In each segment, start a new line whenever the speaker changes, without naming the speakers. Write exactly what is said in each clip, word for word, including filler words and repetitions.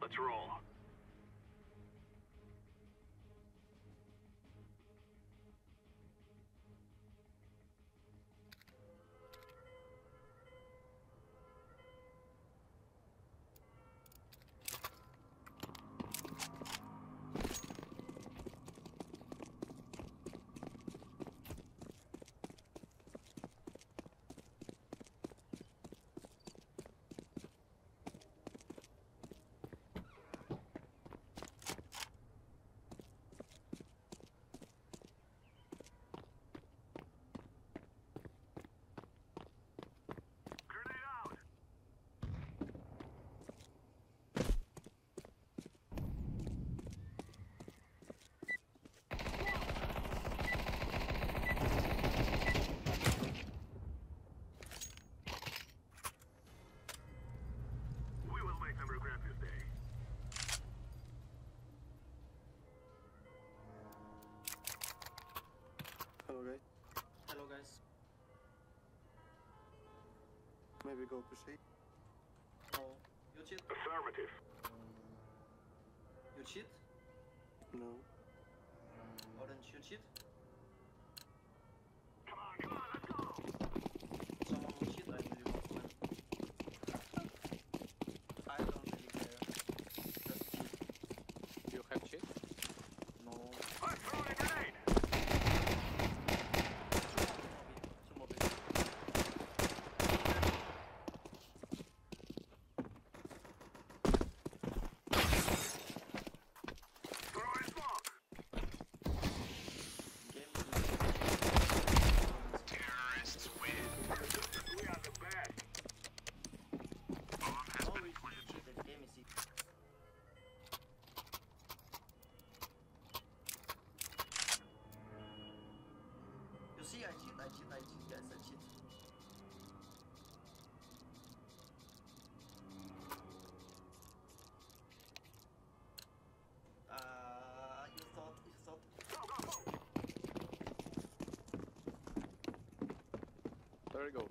let's roll.
Hello guys.
Hello guys.
Maybe go to C.
No. You cheat?
Affirmative.
You cheat?
No.
Orange, you cheat?
Come on, come on, let's go!
Someone will cheat, I really want to win. I don't really care. Just cheat.
You have cheat?
No.
Let's throw a grenade!
Two mobile.
Throwing smoke!
Game
Terrorists win. We are the best. Bomb has
no,
been
we
planted.
cheated. Game is easy. You see, I cheat, I cheat, I cheat, guys, I cheat. Uh, you thought, you thought.
Go, go, go!
There we go.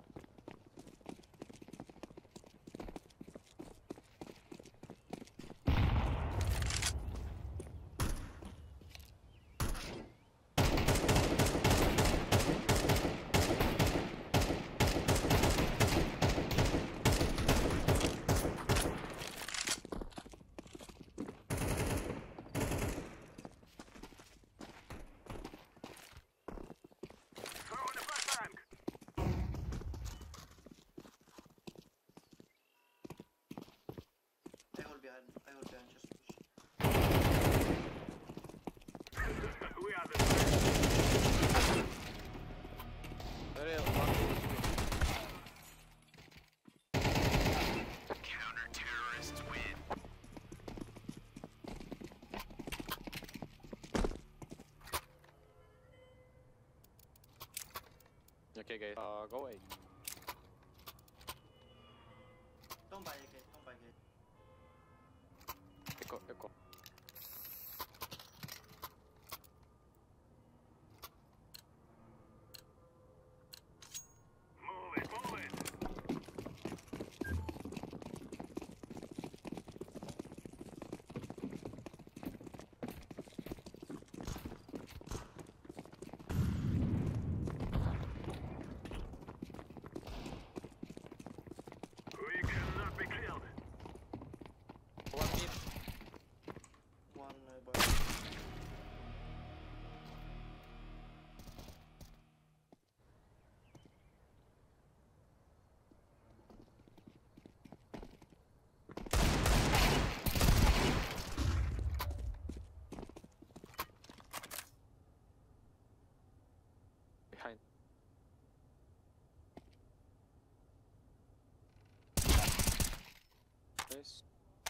Throw in the flashbang!
I hold behind, I hold behind, just push.
We are the best.
There is one.
Counter-terrorists win.
Okay guys, uh, go away.
Don't buy a gate, don't buy a gate.
Echo, echo.
Move it, move it! We cannot be killed.
One mid.
One uh, boy.
Behind. Nice.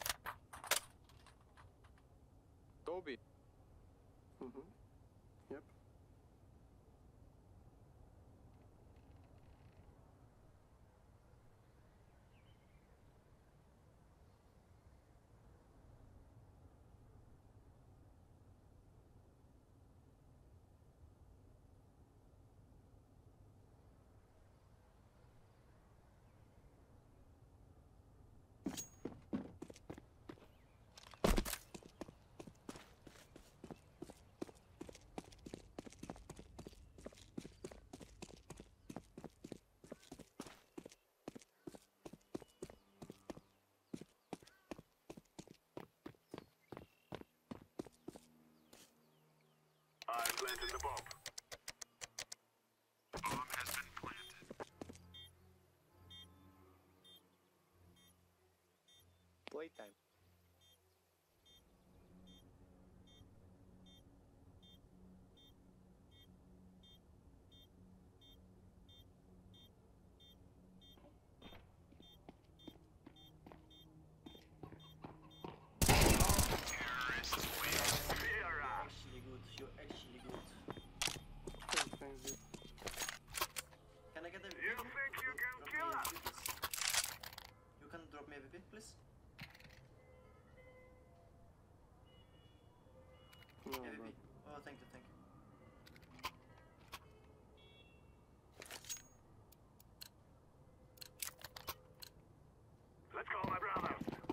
Go B.
Mm-hmm. Yep.
playtime.
Actually good. You're actually good.
Thanks, thanks, dude.
Can I get a
You think you can
drop
kill
me
us?
A V P, please? You can drop me a V P, please?
No,
A V P.
bro.
Oh, thank you, thank you.
Let's call my brother.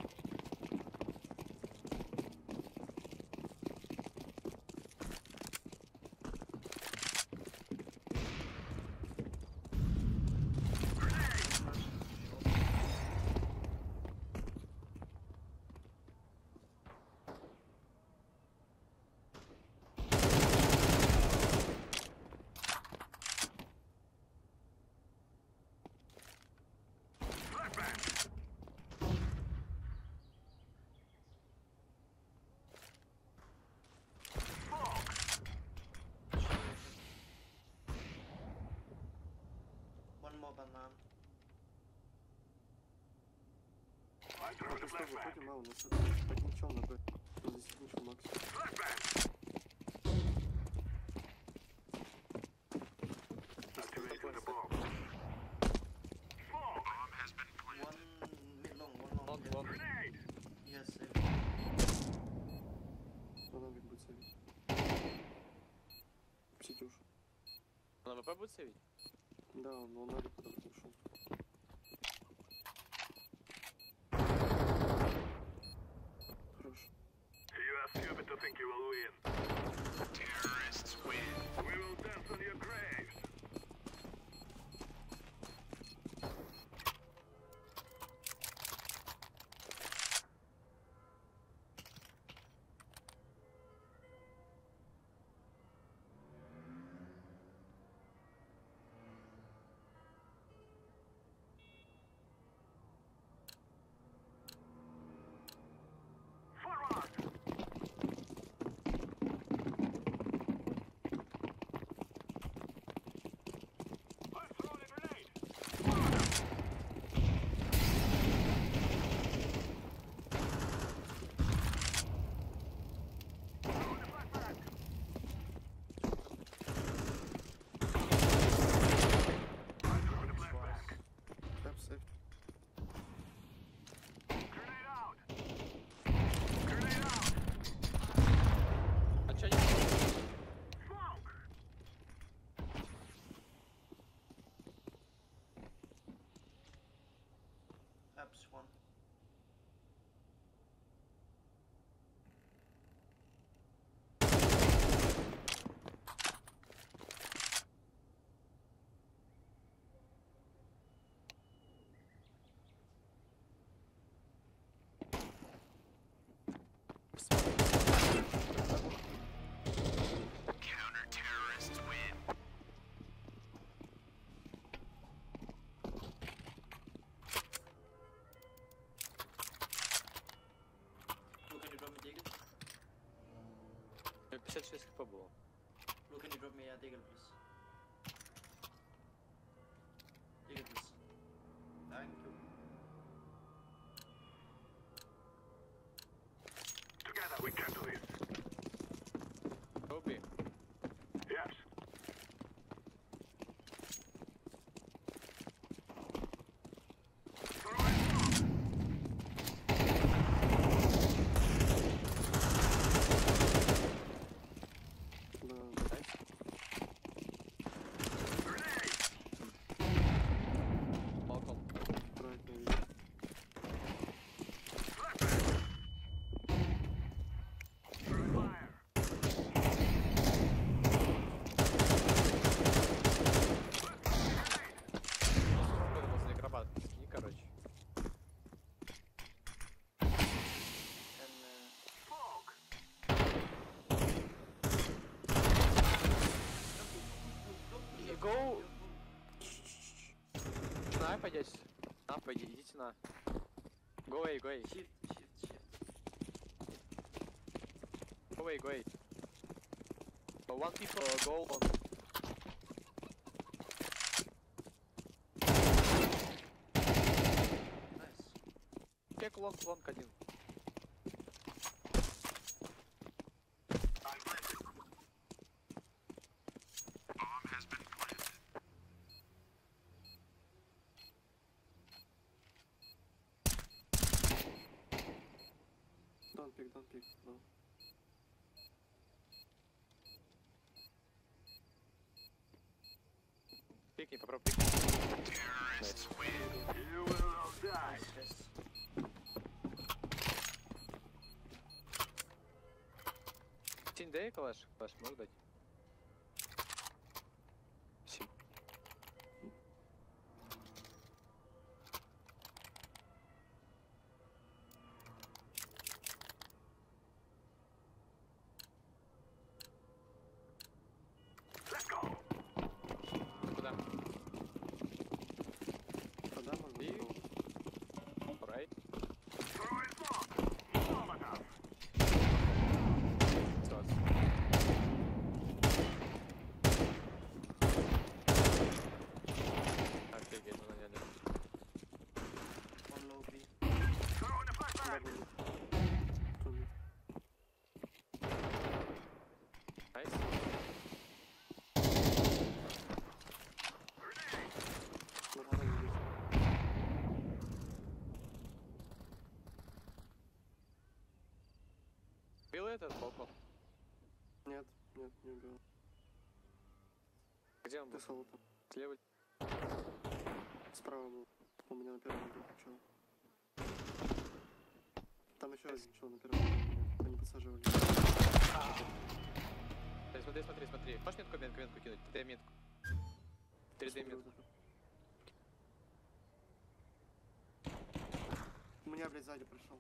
Flashbang.
One more banana.
I throw
А
the
ты что,
flashbang.
выходим, а у нас один чел на Б. Ну, здесь один чел макс.
Flashbang. Activating the bomb. Smoke. Bomb has been
One mid long, one long.
Long,
yes.
long.
Grenade.
Yes, A V P.
Она ведь будет сейвить. Психюш.
Он АВП будет сейвить?
Да, но он навик куда-то ушел. Хорош.
You are stupid to think you will win. Terrorists win. We will dance on your graves. Forward. I'm throwing a grenade. Throwing a flashbang. I'm throwing a flashbang.
Тап сейв.
Grenade out. Grenade out.
А чё не...
Smoke.
Apps one.
Counter-terrorists win.
Blue, can you drop me Deagle?
пятьдесят шесть хп было.
Blue, can you drop me a Deagle, please? Deagle, please. Thank you.
Together we can do this.
Kobe.
Yes. Throwing smoke.
Да,
Найс.
Grenade.
Балкон.
правильно видишь.
Flashbang. Throwing fire.
Походу возле акробат. И короче.
And uh,
Smoke.
И go. На, пойдите. На, пойди, идите на. Go Go away, go away.
Shift, shift, shift.
Go away, go away. So one people uh, go on.
Nice.
Check long, long один.
I'm planted. Bomb has been planted.
Don't pick, don't pick, no.
Пикни, попробуй пикни.
Terrorists win. You will all die.
Nice, yes.
Синь, дай калаш. Калаш, можешь дать? Синь.
Let's go.
Куда?
Тогда можно
И-
попробовать.
Right.
Throwing smoke. Molotov.
Сос. Офигеть, ну наняли.
One low B.
Throwing a flashbang.
Тут
Найс.
Grenade.
нормально видишь.
Бил этот сбоку.
Нет, нет, не убил.
Где он
Ты
был?
соло там.
Слева.
Справа был. У меня на первом был чел. Там еще один чел на первом был. Они подсаживали.
Смотри, смотри, смотри, смотри. Можешь метку, метку, метку кинуть? три дэ метку. три дэ метку.
У меня, блядь, сзади пришел.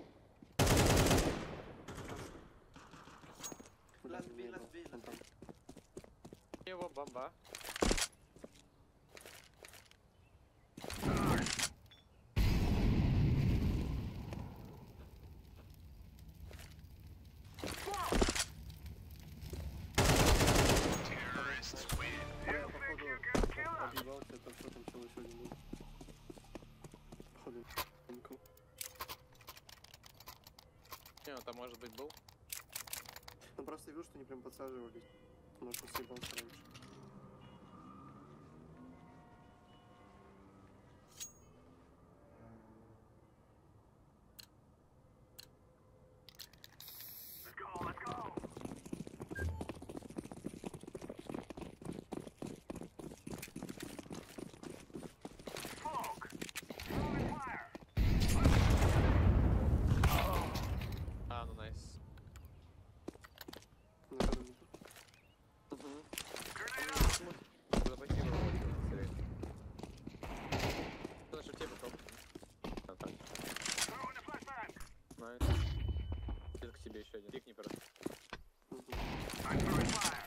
Last B, last B, last B.
Его бомба.
Terrorists win.
Я,
You think
походу,
you can kill us?
объебался, там что там чел еще один был. Походу, никого.
Не, ну там может быть был.
Ну просто я видел, что они прям подсаживались. Может, он съебался раньше.
Let's go, let's go. Smoke. Throwing fire.
А, ну найс.
Наверное, не тут.
Grenade out.
Заблокировал его, скорее. Что насчет тебя попробуй? А, так.
Throwing a flashbang.
Найс. Идет к тебе еще один. Пикни просто.
Мгм.
I'm throwing fire.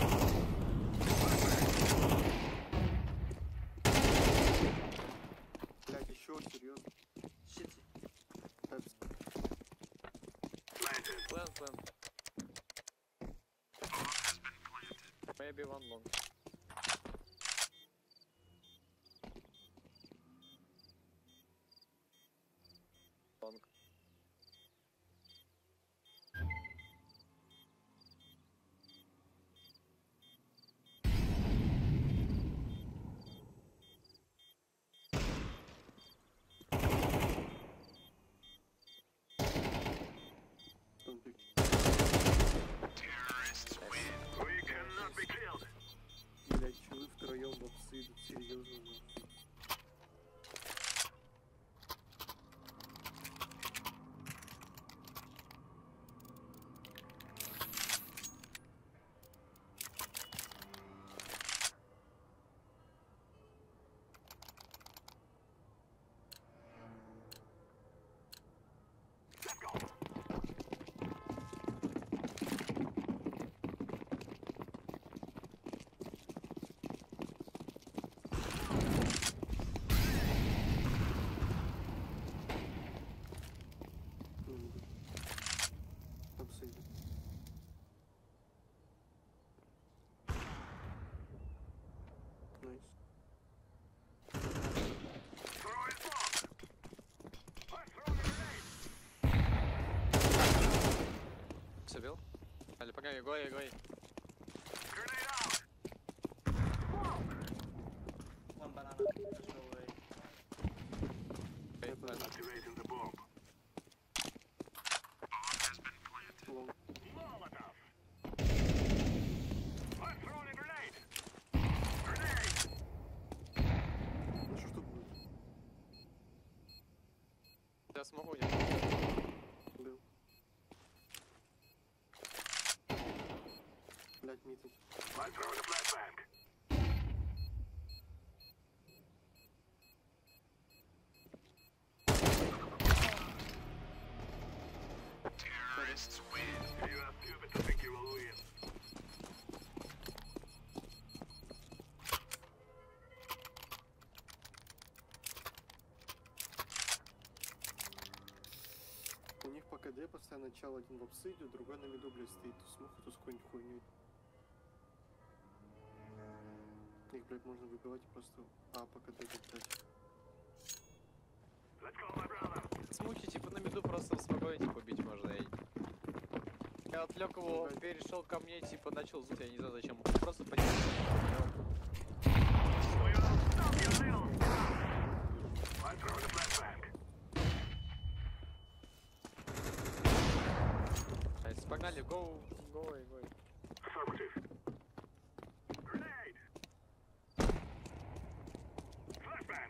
Блядь, еще серьезно.
Shit.
Эпс.
Planted.
План, план. Maybe one long. Long.
Там пик.
Terrorists win. We cannot be killed.
Блядь, че вы втроем в опсы идут, серьезно, нахуй.
Let's go.
Okay, go away, go away.
Grenade out!
One banana. Just go away.
Okay, fine.
Activating the bomb.
Лом.
Molotov! I'm throwing a grenade! Grenade!
Ну что, что будет?
Я смогу, не?
Был. Блять, митинг.
I'm throwing a flashbang. Terrorists win. You are stupid to think you will win.
У них по КД постоянно начало один в обсыдию, другой на миду, блядь, стоит. То смуху, то с какой-нибудь хуйней. Их, блядь, можно выбивать просто А по КД, блядь.
Let's go, my brother.
Смухи, типа, на миду просто спокойно, типа, бить можно. И... Я отвлек его, перешел ко мне, типа, начал зуть, я не знаю зачем. Просто поднял.
We will stop you, little scum. I'm throwing a flashbang.
Найс, погнали, go, go, away, go. Away.
Affirmative. Grenade. Flashbang.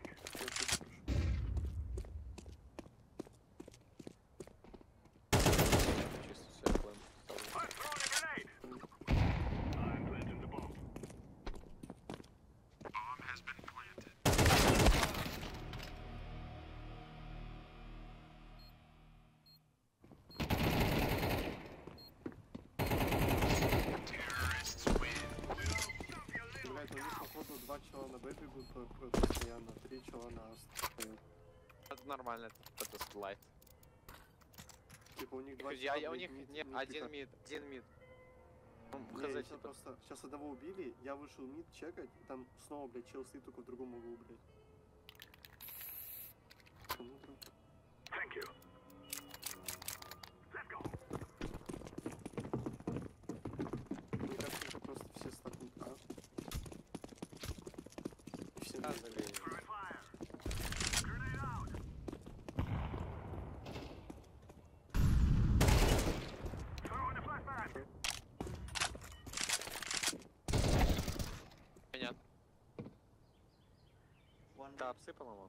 Чисто все, я понял.
I'm throwing a grenade. I'm planting the bomb. Bomb has been planted. Terrorists win. We will stop you, little
Блядь, у них,
scum.
походу, два чела на Б бегут по- по- постоянно, три чела на А стоят.
Это нормально, это слайд.
Типа у них два
Я,
чела,
я, у
блядь,
них
мид-
не,
мид
один
пикап.
мид, один мид. Ну,
Не,
хз,
сейчас
типа.
просто, сейчас одного убили, я вышел мид чекать, и там снова, блядь, чел стоит только в другом углу, блядь. Кому друг?
Thank you. Let's go.
Мне кажется, это просто все стакнут А. И все
Да,
мид.
забей.
Throwing fire. Grenade out. Throwing a flashbang.
Понятно.
One.
Да, псы, по-моему.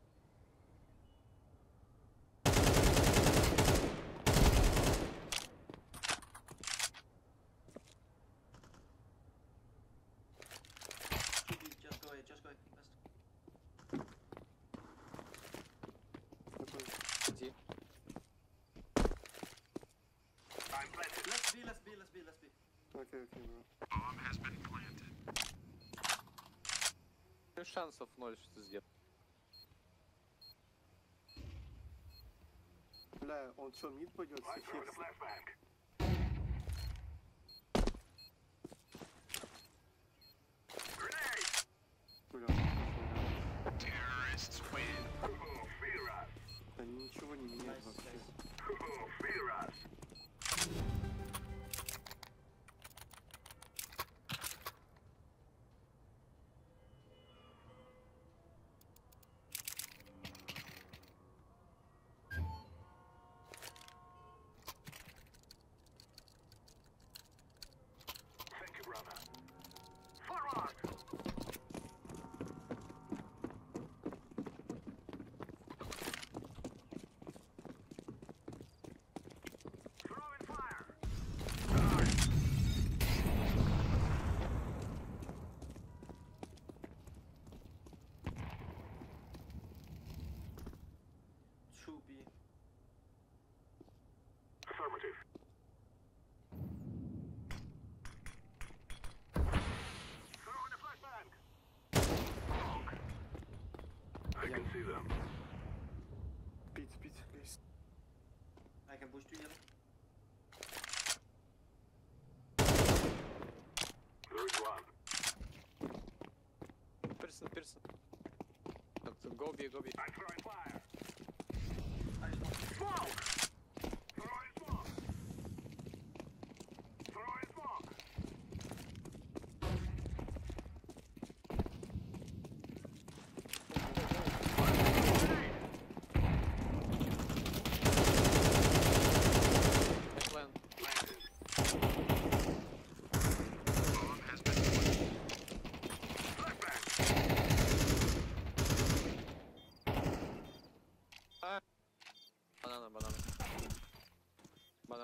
Two B. Just go away. Just go away. West.
Такой,
Иди.
I'm planted.
Let's B. Let's B. Let's B. Let's B.
окей, окей, бро.
Bomb has been planted.
Шансов ноль, что сделать.
Бля, он что, мид пойдет?
I'm throwing a
Все
flashbang. Grenade.
Бля,
Terrorists win. Oh, fear us.
они ничего не меняют
Nice,
вообще.
nice.
Oh, fear us. Thank you, brother. Forward. Throwing fire. Charge.
Two B.
Affirmative. Throwing a flashbang. Smoke. I can see them.
Пить, пить, гайс.
I can push to yellow.
There is one.
Персон, персон. Гоби, гоби.
I'm throwing fire.
I just want.
Smoke. Throwing smoke. Throwing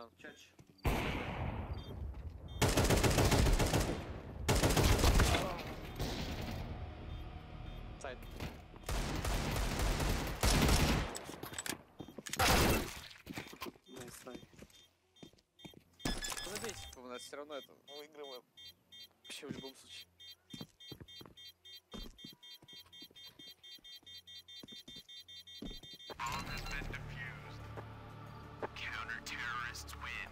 down.
Church.
Side.
Найс, рай.
Забейте, типа, у нас все равно это выигрываем. Вообще в любом случае.
Bomb has been defused. Counter-terrorists win.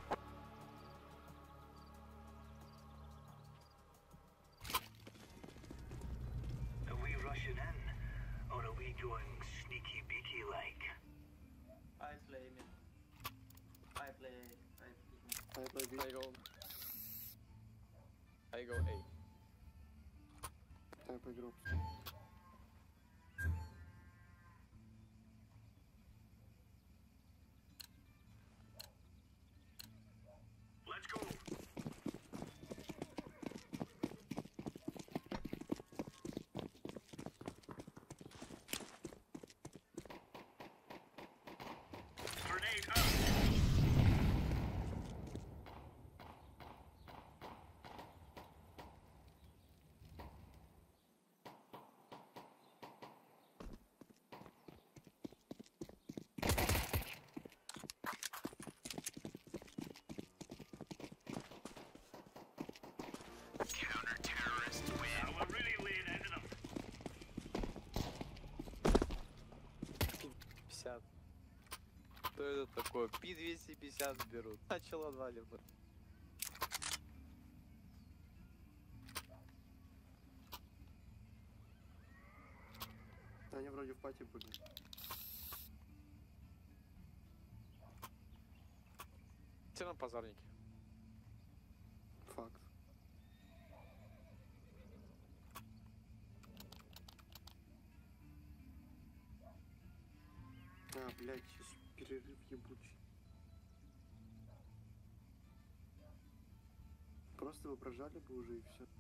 Are we rushing in? Or are we going sneaky beaky like?
I play mid. I play. I play.
I play B.
I go. I go A.
Я поиграл.
Let's go. Grenade out. Counter-terrorists win. Now we're really laying into them.
пятьдесят. Что это такое? Пи двести пятьдесят берут. Начал отваливать.
Они вроде в пати были.
Все на позорники.
Факт. А, блядь, сейчас перерыв ебучий. Просто вы прожали бы уже и все.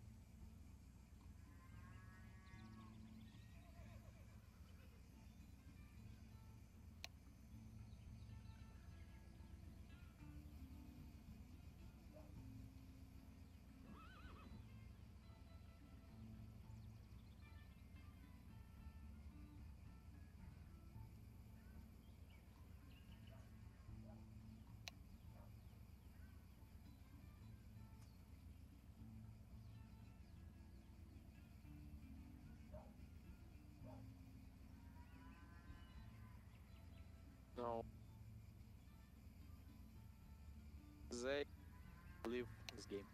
No. They live this game.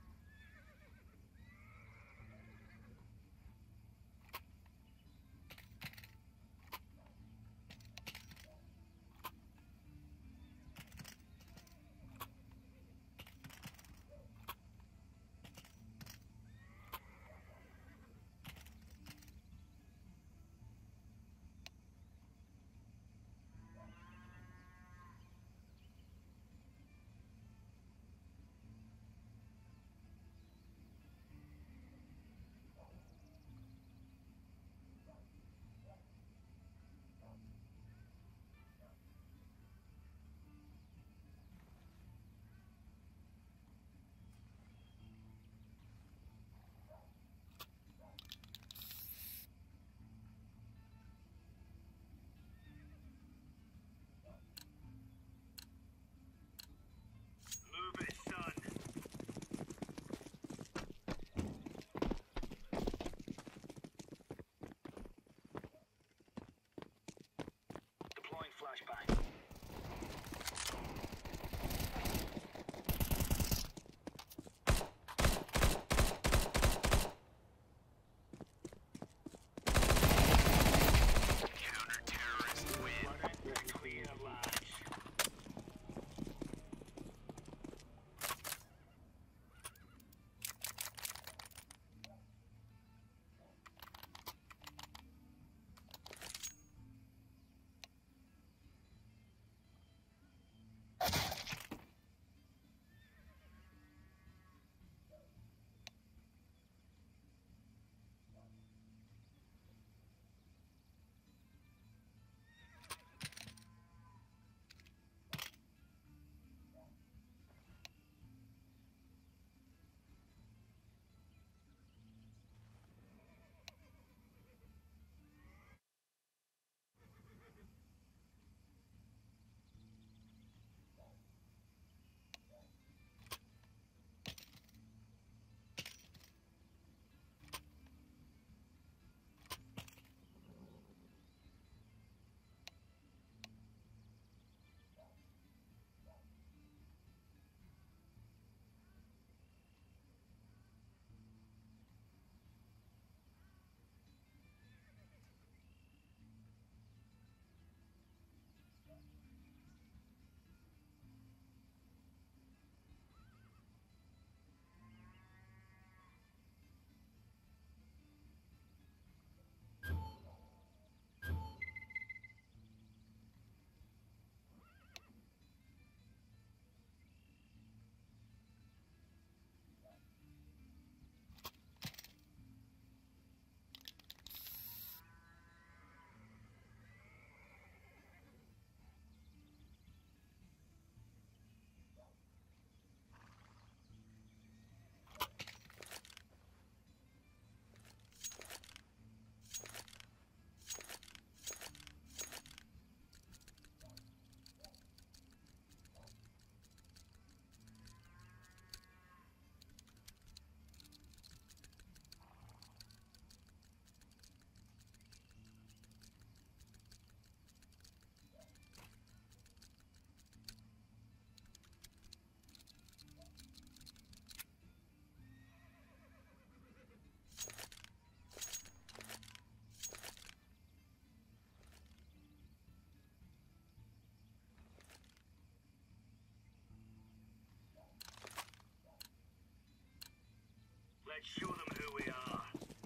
Let's show them who we are.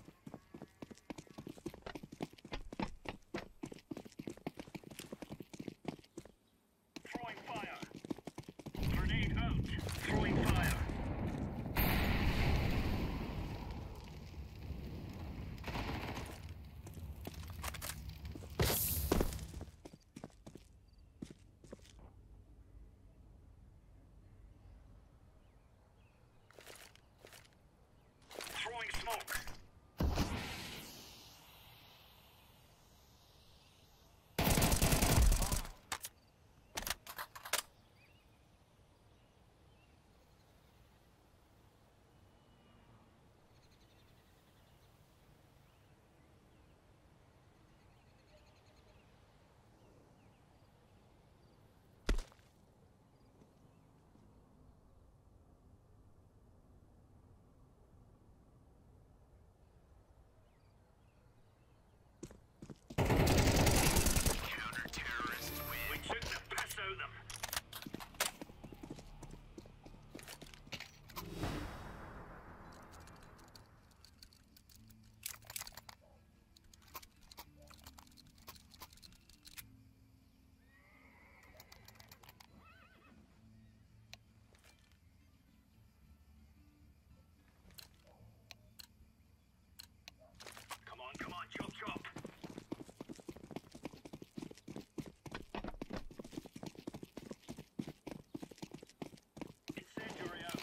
Throwing fire. Grenade out. Throwing fire. Throwing smoke. Counter-terrorists win. We took the piss out of them. Come on, come on, chop chop. Incendiary out.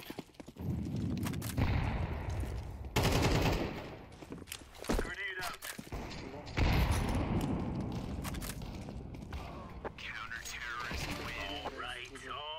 Grenade out. Counter-terrorist win. All right, all